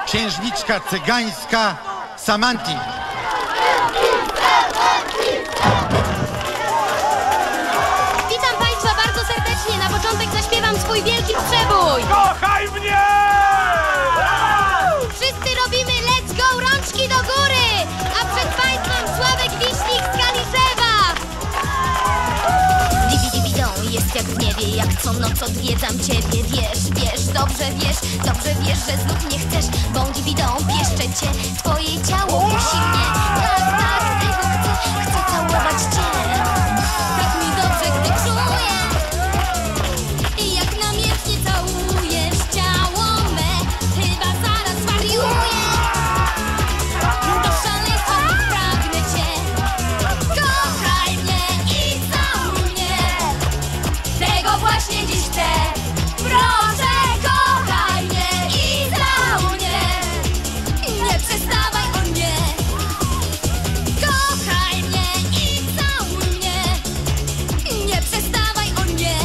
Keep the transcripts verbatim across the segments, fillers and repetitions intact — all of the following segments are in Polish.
księżniczka cygańska Samanti. Witam Państwa bardzo serdecznie. Na początek zaśpiewam swój wielki przebój. Kochaj mnie! Wszyscy robimy let's go, rączki do góry. A przed Państwem Sławek Wiśnik z Kaliszewa. Dibi-dibi-dą jest jak w niebie, jak co noc odwiedzam Ciebie. Wiesz, wiesz, dobrze wiesz, dobrze wiesz, że znów nie chcesz. Bą dibi-dą, pieszczę Cię, Twoje ciało musi mnie. Tak, tak, tego chcę, chcę całować Cię. Tak mi dobrze, gdy czuję, jak namiętnie całujesz ciało me. Chyba zaraz wariuję. Do szaleństwa pragnę Cię. Kochaj mnie i całuj mnie. Tego właśnie dziś chcę. Proszę, kochaj mnie i całuj mnie. Nie przestawaj o mnie. Kochaj mnie i całuj mnie. Nie przestawaj o mnie.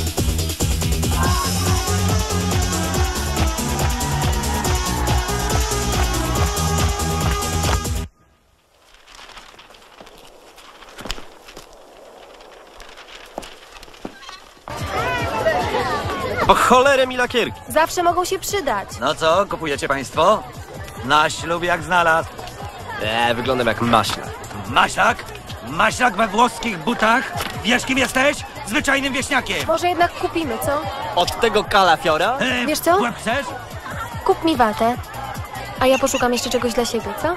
Po cholerę mi lakierki. Zawsze mogą się przydać. No co, kupujecie państwo? Na ślub jak znalazł. Eee, wyglądam jak maśla. Maślak? Maślak we włoskich butach? Wiesz, kim jesteś? Zwyczajnym wieśniakiem. Może jednak kupimy, co? Od tego kalafiora? E, Wiesz co? Łeb chcesz? Kup mi watę, a ja poszukam jeszcze czegoś dla siebie, co?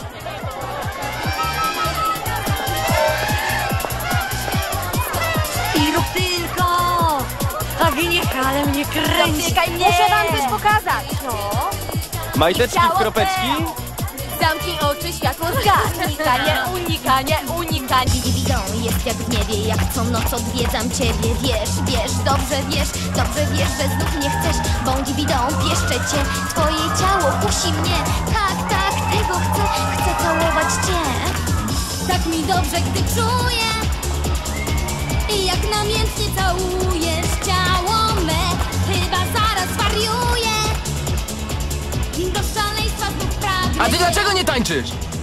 I rób tylko. A niech ale mnie kręci. Muszę wam coś pokazać. No. Majteczki Ciało w kropeczki? Zamknij oczy, światło zgaś. Unikanie, unikanie, unikanie. Dibi-dibi-dą jest jak w niebie, jak co noc odwiedzam Ciebie. Wiesz, wiesz, dobrze wiesz, dobrze wiesz, że znów nie chcesz. Bą dibi-dą, pieszczę Cię, Twoje ciało kusi mnie. Tak, tak, tego chcę, chcę całować Cię. Tak mi dobrze, gdy czuję, jak namiętnie całujesz ciało me. Chyba zaraz wariuję. Do szaleństwa znów pragnę. A ty dlaczego nie tańczysz?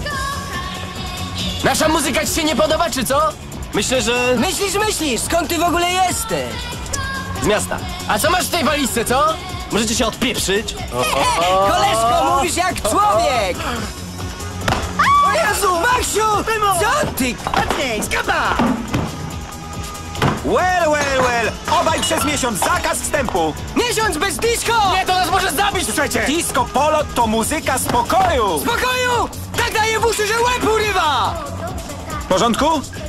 Nasza muzyka ci się nie podoba, czy co? Myślę, że Myślisz, myślisz, skąd ty w ogóle jesteś? z miasta. A co masz w tej walizce, co? Możecie się odpieprzyć? Koleżko, mówisz jak człowiek! O Jezu, Maksiu! Co ty? Skapa! Well, well, well! Obaj przez miesiąc zakaz wstępu! Miesiąc bez disco! Nie, to nas może zabić przecież! Disco polo to muzyka spokoju! Spokoju! Tak daje w uszy, że łeb urywa! W porządku?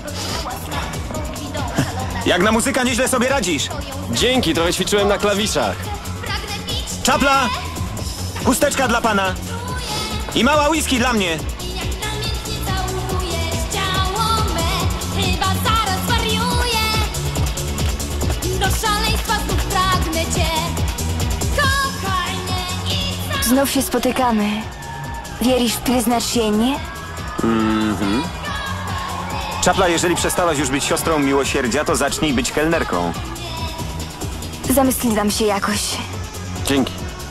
Jak na muzyka nieźle sobie radzisz. Dzięki, trochę ćwiczyłem na klawiszach. Czapla! Chusteczka dla pana. I mała whisky dla mnie. Jak namiętnie całujesz ciało me. Chyba zaraz wariuję. Do szaleństwa znów pragnę Cię. Kochaj mnie i całuj. Znów się spotykamy. Wierzysz w przyznaczenie? Czapla, jeżeli przestałaś już być siostrą miłosierdzia, to zacznij być kelnerką. Zamysliwam się jakoś. Dzięki.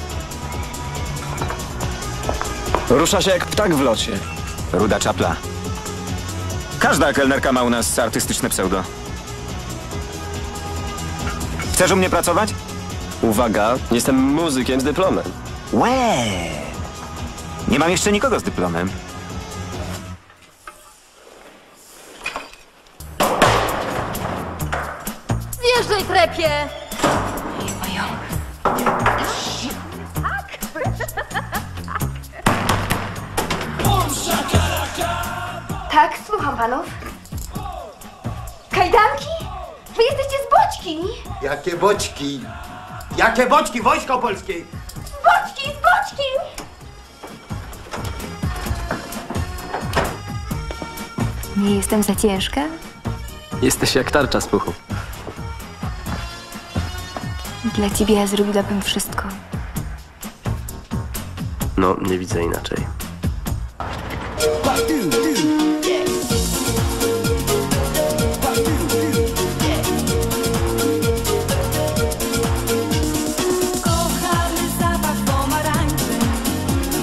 Rusza się jak ptak w locie. Ruda Czapla. Każda kelnerka ma u nas artystyczne pseudo. Chcesz u mnie pracować? Uwaga, jestem muzykiem z dyplomem. Łe! Nie mam jeszcze nikogo z dyplomem. Zjeżdżaj, trepie! Tak, słucham panów. Kajdanki? Wy jesteście z Boćki! Jakie boćki? Jakie boćki? Wojsko polskie! Z Boćki, z Boćki! Nie jestem za ciężka? Jesteś jak tarcza z puchu. Dla ciebie ja zrobiłabym wszystko. No, nie widzę inaczej. Kochamy zapach pomarańczy.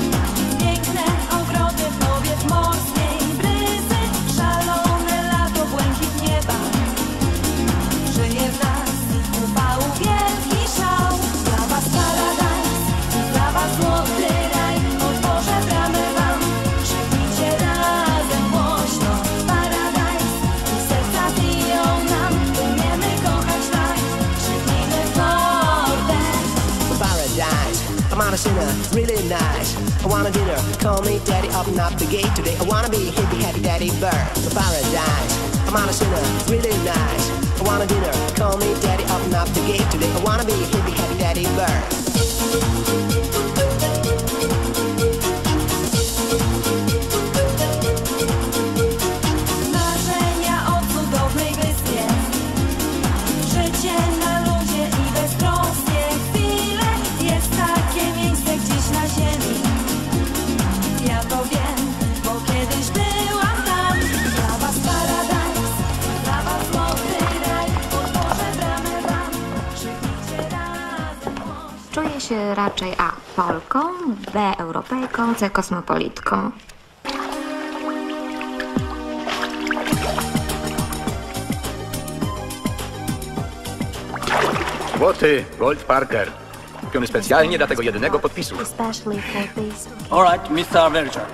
sinner, really nice. I want a dinner, call me daddy, open up the gate today. I wanna be hippie, happy daddy bird for paradise. I'm on a sinner, really nice. I want a dinner, call me daddy, open up the gate today. I wanna be hippie, happy daddy bird. Czuję się raczej A. Polką, B. Europejką, C. Kosmopolitką. Złoty Gold Parker. Kupiony specjalnie dla tego jedynego podpisu. All right, mister Average.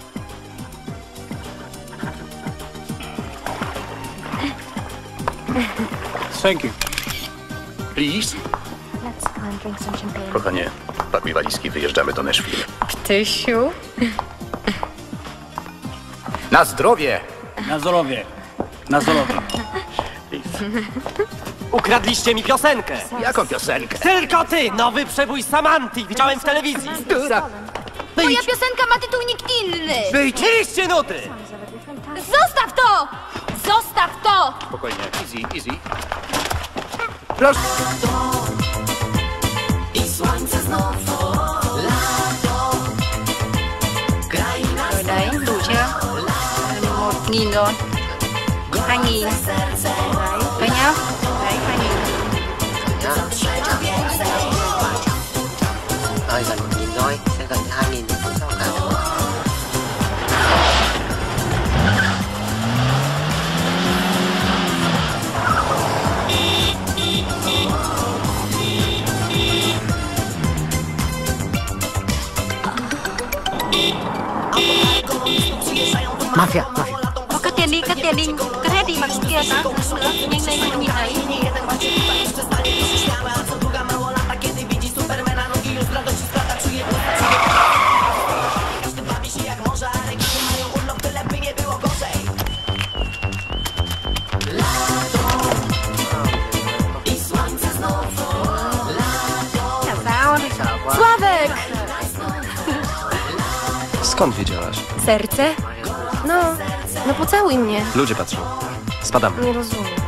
Thank you. Please? Kochanie, pakuj walizki, wyjeżdżamy do Nashville. Tysiu? Na zdrowie! Na zdrowie. Na zdrowie. Ukradliście mi piosenkę! Jaką piosenkę? Tylko ty! Nowy przebój Samanty! Widziałem w telewizji! Która? Moja piosenka ma tytuł nikt inny! Wyjęliście nuty! Zostaw to! Zostaw to! Spokojnie, easy, easy. Proszę. I słońce znowu, lato, kraina Đấy, đủ chưa? Một nghìn rồi. Hai nghìn. Đấy nhá. Đấy, hai nghìn. Rồi, gần một nghìn rồi, sẽ gần hai nghìn không sao cả. Mafia, mafia. Thôi cất tiền đi, cất tiền đi. Cất hết đi bằng kia ta. Nhanh lên, không nhìn thấy. Sławek! Skąd wiedziałaś? Serce? No, no pocałuj mnie. Ludzie patrzą. Spadamy. Nie rozumiem.